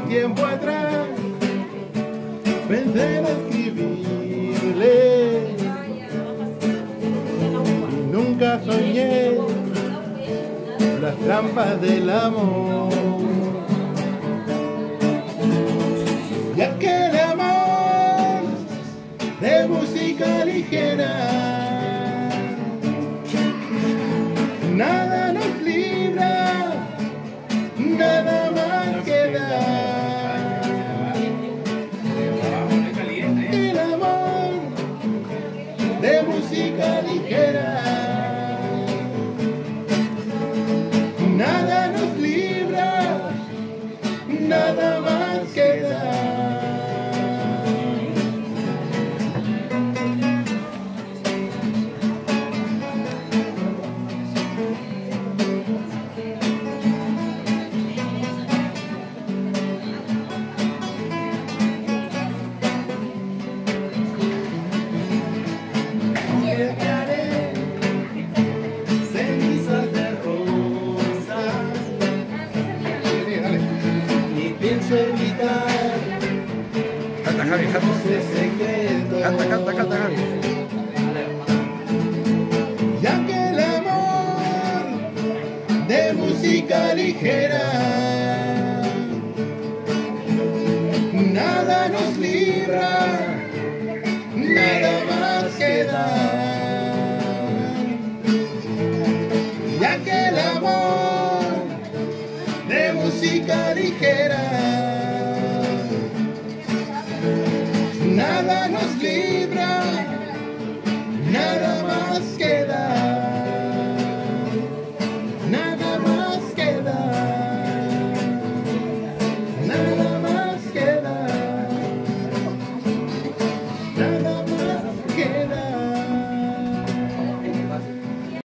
tiempo atrás pensé en escribirle y nunca soñé las trampas del amor. Y aquel amor de música ligera, nada nos libra, nada más queda. El amor de música ligera, nada nos libra, nada más queda. Canta, Javi, canta. Canta, Javi. Ya que el amor de música ligera, nada nos libra, nada más queda. Ya que el amor de música ligera,